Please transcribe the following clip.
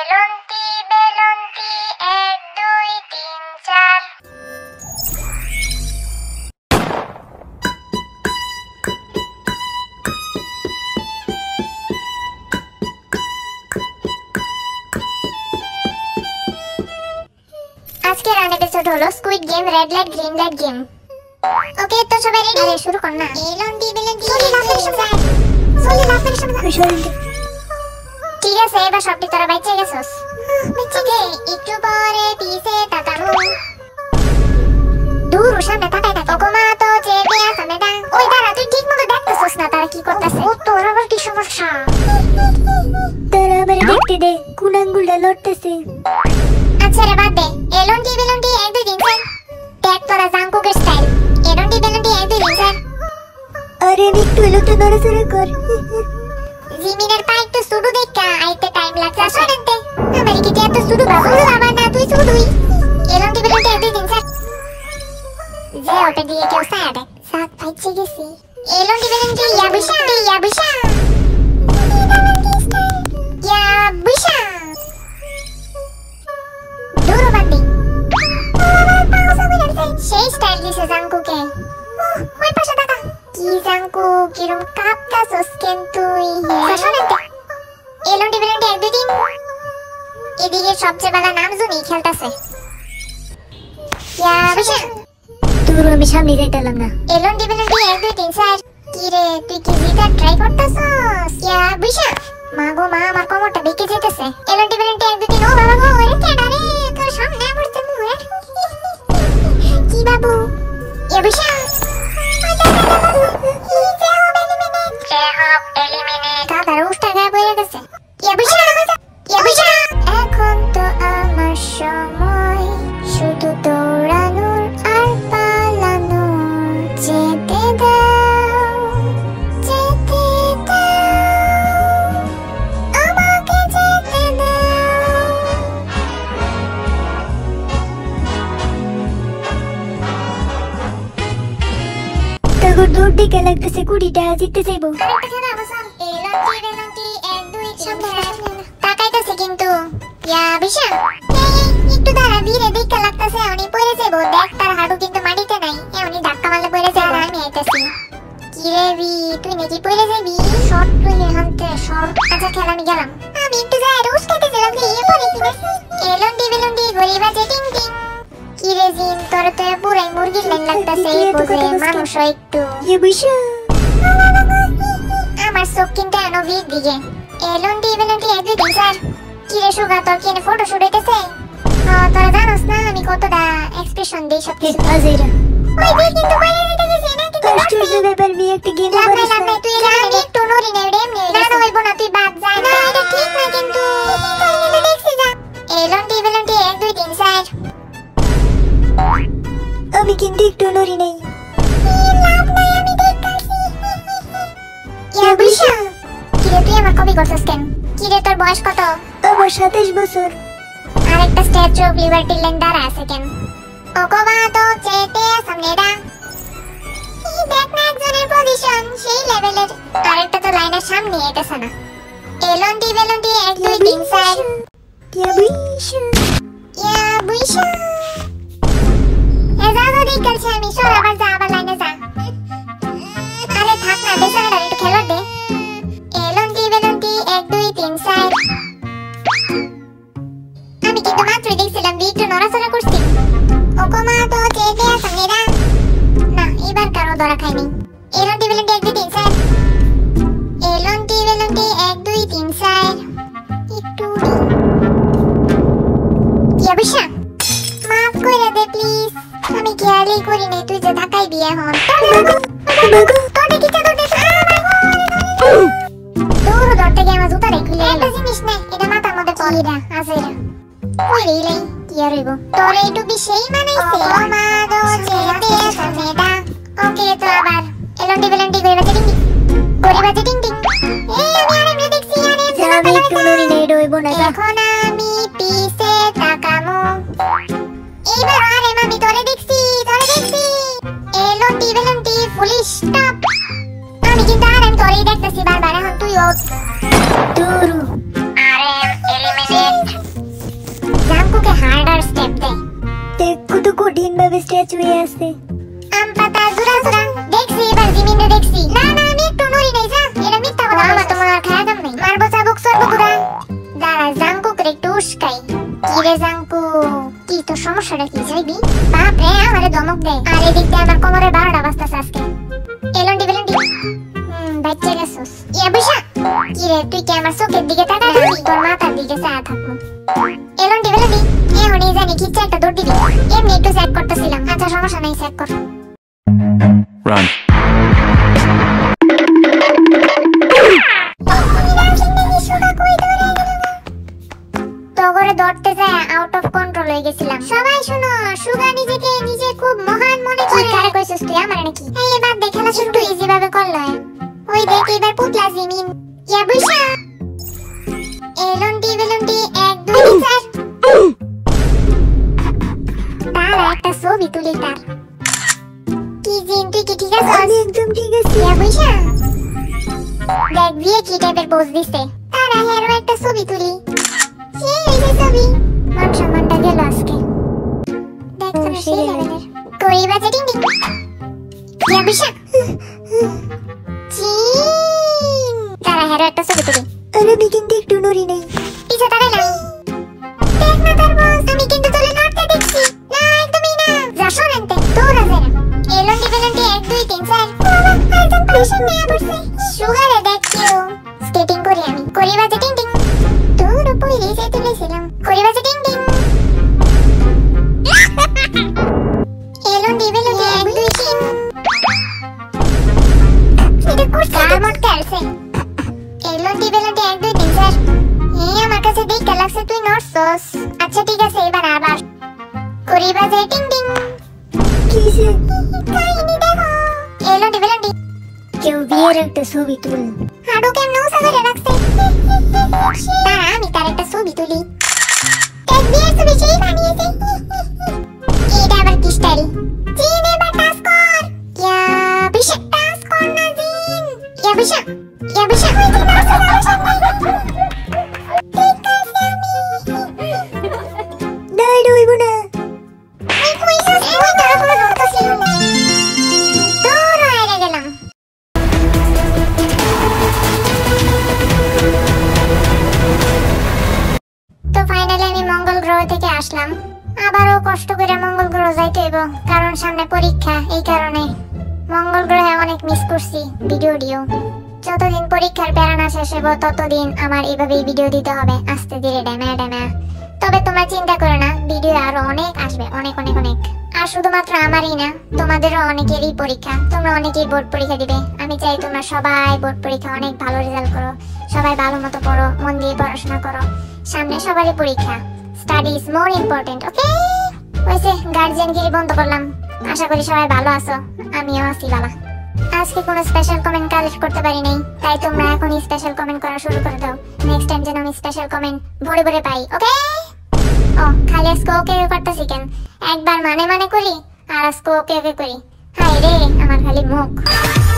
এলন্তি বেলন্তি 1 2 3 4। আজকের এপিসোড হলো squid game red light green light game. Okay তো সবাই রেডি? আরে শুরু কর না। এলন্তি বেলন্তি ঠিক আছে, এবার সবটি তোরা বাইচে গেছস। ওকে একটু পরে পিছে তাকামু। দূর সামনে তাকাই থাক। ওকমা তো চেপে সামনে দা। ওই দাঁড়া, তুই ঠিক মতো দেখতেছস না তারা কি করতেছে? ও তোর আবার কি সমস্যা? তারা আবার দেখতে দে, কোন আঙ্গুলটা লড়তেছে। আচ্ছা রে বাদ দে। এলন্তি বেলন্তি 1 2 3 4 দেখ তোরা জাঙ্কুকের স্টাইল। এলন্তি বেলন্তি 1 2 3 4। আরে একটু এলো তো নড়াচড়া কর। জিমিনের পা একটু সুডু দেখা আইতে টাইম লাগছে। আসলে দে আমার কি এত সুডু বাবা না, তুই সুডুই। এলন্তি বেলন্তি 1 2 3 4 যে ওটা দিয়ে কেউ সায়া দেখ। সাত পাইছে গেছি। এলন্তি বেলন্তি ইয়াবুশা ইয়াবুশা ইয়াবুশা দূর বাদি। সেই স্টাইল দিছে জাঙ্কুকে। ওই পাশে দেখা কি জাঙ্কু কিরম কাঁপতাছস কেন তুই? আসলে দে এলন্তি বেলন্তি 1 2 3। এদিকে সবচেয়ে ভালো নাম জুনি খেলতাছে। ইয়াবুশা তোর আমি সামনে যাইতালাম না। এলন্তি বেলন্তি 1 2 3 4। কি রে তুই কি জিতার ট্রাই করতাছস? ইয়াবুশা মাগো মা, আমার কোমরটা বেঁকে যেতেছে। এলন্তি বেলন্তি 1 2 3। ও বাবা গো, এ কেডা রে? তোর সামনে পড়ছে মুয়ে। কি বাবু? ইয়াবুশা দাদার উষ্টা গায়ে বয়ে গেছে। ইয়াবুশা ইয়াবুশা এখন তো আমার সময় শুধু দৌড়ানোর আর পালানোর। যেতে দাও যেতে দাও আমাকে যেতে দাও। তখন দৌড় দিকে লাগতেছে, কুড়িটা জিততে চাইবো। আরেকটা খেলা বসান। এলন্তি বেলন্তি 1 2 সামনে তাকাইতাছে কিন্তু। ইয়াবুশা একটু দাঁড়া, ধীরে দেখতে লাগতেছে। উনি পড়ে যাবো। দেখ তার হাঁটু কিন্তু মাটিতে নাই। উনি ধাক্কা মারলে পড়ে যাবো। আমি আইতাছি। কি রে বি, তুই নাকি পড়ে যাবি? শর্ট তুই হানতে শর্ট। আচ্ছা খেলা আমি গেলাম। আমি একটু যাই রোজ খাইতেছিলাম যে ইয়ে পরে কি দেখছি। এলন্তি বেলন্তি ঘড়ি বাজে টিং টিং। কি রে জিন, তোর তো পুরাই মুরগির লাইন লাগতেছে। এই বুঝে মানুষও একটু। ইয়াবুশা আমার চোখ কিন্তু এনো ভিড় দিকে। এলন্তি বেলন্তি 1 2 3 4। কি রে সুগা, তোর কি এনে ফটো শুট হইতেছে? তোরা জানোস না আমি কতটা এক্সপ্রেশন দেই সব কিছু। আজেরা ওই দেখ কিন্তু বাইরে যেতে গেছে না কিন্তু আশ্চর্য ব্যাপার, মেয়ে একটা গেম লাভ পারিস নাই না। তুই এখানে একটু নড়ি না রে এমনি না হইব না। তুই বাদ যা না, এটা ঠিক না কিন্তু। তুই দেখছিস যা। এলন্তি বেলন্তি 1 2 3 4। আমি কিন্তু একটু নড়ি নাই। লাভ নাই, আমি দেখতাছি। ইয়াবুশা কি রে তুই আমার কপি করছিস কেন? কি রে তোর বয়স কত? আমার 27 বছর। আরেকটা স্ট্যাচু অফ লিবার্টি লাইন দাঁড়া আছে কেন? ওকমা তো চেতে সামনে দা। দেখ না একজনের পজিশন সেই লেভেলের। আরেকটা তো লাইনের সামনে এটাছে না। এলন্তি বেলন্তি 1 2 3 4। ইয়াবুশা ইয়াবুশা এ যা যা দেখছি আমি। সর আবার যা, আবার লাইনে যা। আরে থাক না, পেছনে একটু খেলো দে। এলন্তি বেলন্তি 1 2 3 4। আমি কিন্তু মাত্রই দেখছিলাম যে একটু নড়াচড়া করছি। ওকমা তো চেতে সামনে দা। না এবার কারো ধরা খাইনি। এলন্তি বেলন্তি 1 2 3 4। এলন্তি বেলন্তি 1 2 3 4। একটু ইয়াবুশা মাফ করে দে প্লিজ। আমি খেয়ালই করি নাই তুই যে ধাক্কাই দিয়ে এখন। তোর কি চাদর দে? দূর ধরতে গিয়ে আমার জুতা রেখে একটা জিনিস নে, এটা মাথার মধ্যে পড়িরা আজেরা। ওই রে কি আর হইব? তোর এই টুপি সেই মানাইছে। ওমা দো যেতে সামনেটা। ওকে তো আবার এলন্তি বেলন্তি গড়ি বাজে টিং টিং। গড়ি বাজে টিং টিং। এই আমি আরে দেখছি আরে আমি একটু নড়ি নাই, রইব না। এখন আমি পিছে তাকামু। এইবার আরে মামি তোরে দেখছি এলন্তি বেলন্তি ফুল স্টপ। আমি কিন্তু আমি তোরেই দেখতেছি বারবার। এখন তুই ও দূর আরে এলিমিনেট এভাবে স্ট্যাচু হয়ে আছে? আম পাতা জোড়া জোড়া দেখছি, এবার জিমিনে দেখছি। না না, আমি একটু নড়ি নাই। যা, এটা মিথ্যা কথা। আমার তোমার আর খায়া দাম নাই। মারবো চাবুক সরবো গুড়া। দাঁড়া, জাঙ্কুক রে একটু উস্কাই। কি রে জাঙ্কু, কি তোর সমস্যাটা কি? যাইবি? বাপ রে, আমারে ধমক দেয়। আর এদিক দিয়ে আমার কোমরে 12টা বাজতাছে আজকে। এলন্ডি বেলন্ডি বাচ্চা গেছস। ইয়া বসা। কি রে, তুই কি আমার চোখের দিকে তাকাই দিবি? তোর মাথার দিকে চায়া থাকবো। এলন্ডি বেলন্ডি এখনই জানি কিচ্ছা একটা দৌড় দিবি। এমনি একটু চেক করতেছিলাম। আচ্ছা, সমস্যা নাই, চেক কর। Run. তগরে ধরতে যায় আউট অফ কন্ট্রোল হয়ে গেছিলাম। সবাই শুনো, সুগা নিজেকে নিজে খুব মহান মনে করে। কারে কইছস তুই? আমার নাকি? এই এবার দেখালা শুরু ইজি ভাবে করলো। ওই দেখ, এবার পুতলা জিমিন। ইয়া বৈশা। এলন্ডি বেলন্ডি 1 2 3 4 তার একটা ছবি তুলি তার। কি জিন, তুই কি ঠিক আছিস? আমি একদম ঠিক আছি। ইয়া বৈশা, দেখ দিয়ে কি টাইপের পোজ দিছে। তারা হেরো একটা ছবি তুলি। সেই ছবি মান সম্মানটা গেল আজকে। দেখ তো সেই লেভেলের কই বাজে ডিং ডিং। ইয়া বৈশা, জিন তারা হেরো একটা ছবি তুলি। আরে আমি কিন্তু একটু নড়ি নাই। পিছে তাকাইলাম। দেখ না তার বস, আমি কিন্তু তোলে নড়তে দেখছি। না, একদমই না। যা শোনেনতে তোরা যায় না। এলন্ডি বেলন্ডি 1 2 3 4 বাবা, একদম প্রেশার নিয়ে পড়ছে। সুগারে দেখ কিউ স্কেটিং করি আমি। করি বাজে ডিং ডিং। তোর উপরে রেসে তুলেছিলাম। করি বাজে ডিং ডিং। এলন্ডি বেলন্ডি 1 2 3 এটা কোর্স কার মত করছে। এলন্ডি বেলন্ডি 1 2 3 4 আমার কাছে দেখতে লাগছে তুই নড়ছস। আচ্ছা ঠিক আছে, এবার আবার করি বাজে টিং টিং। কিসে? কাহিনী দেখো। এলন্ডি বেলন্ডি কেউ বিয়ের একটা ছবি তুল। হাড়ু কেমন উঁচা করে রাখছে। দাঁড়া, আমি তার একটা ছবি তুলি। এক বিয়ের ছবি সেই বানিয়েছে। এটা আবার কি স্টাইল? জিন এবার টাচ কর। ইয়া বিশা, টাচ কর না জিন। ইয়া বিশা, ইয়া বিশা। ওই জিন আসছে আমার সামনে। দাঁড়া হইব না। এই কইছস তুই? তারপর ধরতেছিস না। দৌড় হাইরে গেলাম। তো ফাইনালি আমি মঙ্গল গ্রহ থেকে আসলাম। আবারও কষ্ট করে মঙ্গল গ্রহ যাইতে হইব, কারণ সামনে পরীক্ষা। এই কারণে মঙ্গল গ্রহে অনেক মিস করছি ভিডিও। যতদিন পরীক্ষার প্যারা না শেষ হইব ততদিন আমার এইভাবেই ভিডিও দিতে হবে, আস্তে ধীরে ড্যামা ড্যামা। তবে তোমরা চিন্তা করো না, ভিডিও আরো অনেক আসবে, অনেক অনেক অনেক। আর শুধুমাত্র আমারই না, তোমাদেরও অনেকেরই পরীক্ষা। তোমরা অনেকেই বোর্ড পরীক্ষা দিবে। আমি চাই তোমরা সবাই বোর্ড পরীক্ষা অনেক ভালো রেজাল্ট করো, সবাই ভালো মতো পড়ো, মন দিয়ে পড়াশোনা করো। সামনে সবারই পরীক্ষা। Study is more important, okay? হইছে, গার্জিয়ানগিরি বন্ধ করলাম। আশা করি সবাই ভালো আছো, আমিও আছি ভালো। আজকে কোনো স্পেশাল কমেন্ট কালেক্ট করতে পারি নাই, তাই তোমরা এখনই স্পেশাল কমেন্ট করা শুরু করে দাও। নেক্সট টাইম যেন আমি স্পেশাল কমেন্ট ভরে ভরে পাই, ওকে? ও খালি আজকে ওকে করতেছি কেন? একবার মানে করি আর আজকে ওকে করি। হাই রে আমার খালি মুখ।